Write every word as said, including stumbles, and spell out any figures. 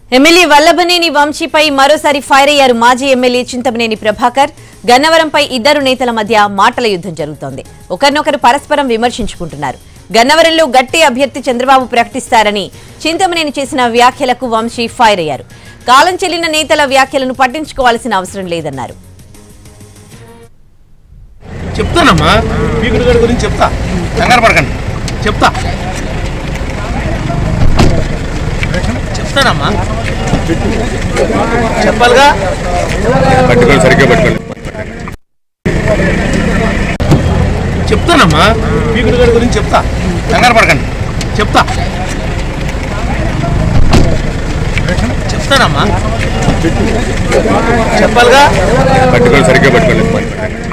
MLA Vallabhaneni వంశీపై మరోసారి fire అయ్యారు మాజీ ఎమ్మెల్యే చింతమనేని ప్రభాకర్. గన్నవరంపై ఇద్దరు నేతల మధ్య మాటల యుద్ధం జరుగుతోంది. ఒకరినొకరు పరస్పరం విమర్శించుకుంటున్నారు. గన్నవరంలో గట్టి అభ్యర్థి చంద్రబాబు ప్రకటిస్తారని చింతమనేని చేసిన వ్యాఖ్యలకు వంశీ ఫైర్ అయ్యారు. కాలం చెల్లిన నేతల వ్యాఖ్యలను పట్టించుకోవాల్సిన అవసరం లేదన్నారు. చెప్తానమ్మా పీకుడు గారి గురించి చెప్తా, కంగారు పడకండి, చెప్తా చెప్తానమ్మా చెప్పాలిగా, పట్టుకోండి సరిగ్గా పట్టుకోండి. చెప్తానమ్మా పీకుడు గారి గురించి చెప్తా, కంగారు పడకండి, చెప్తా చెప్తానమ్మా చెప్పాలిగా, పట్టుకోండి సరిగ్గా పట్టుకోండి.